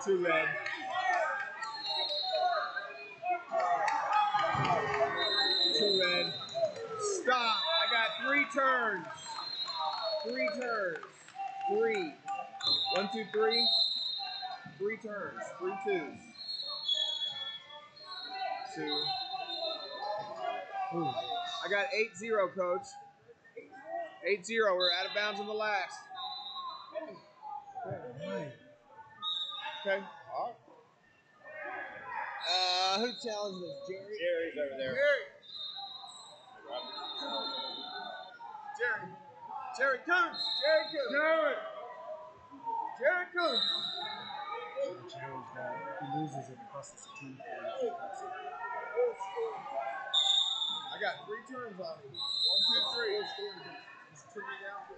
2 red. 2 red. Stop. I got 3 turns. 3 turns. 3. 1, 2, 3. 3 turns. 3 twos. 2. Ooh. I got 8-0, coach. 8-0. We're out of bounds on the last. Okay. Who challenged us? Jerry? Jerry's over there. Jerry Coons! Jerry Coons! Jerry Coons! Jerry's bad. He loses it across the team. I got 3 turns on me. 1, 2, 3. Just turn me down.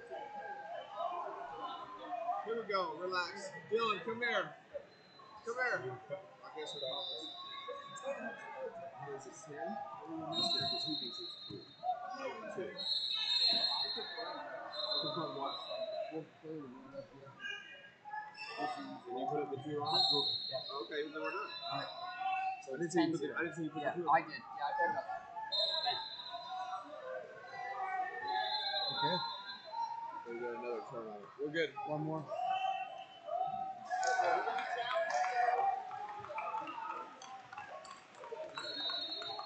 Here we go. Relax. Dylan, come here. Come here. I guess we're done. Is it 10? Because he thinks it's 2. 2. And you put the 2 on? Yeah. Okay, then we're done. All right. So I didn't see you put the 2 on. I did. Yeah, I put it up. Okay. We got another turn on it. We're good. One more.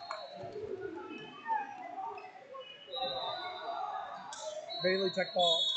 Bailey, check ball.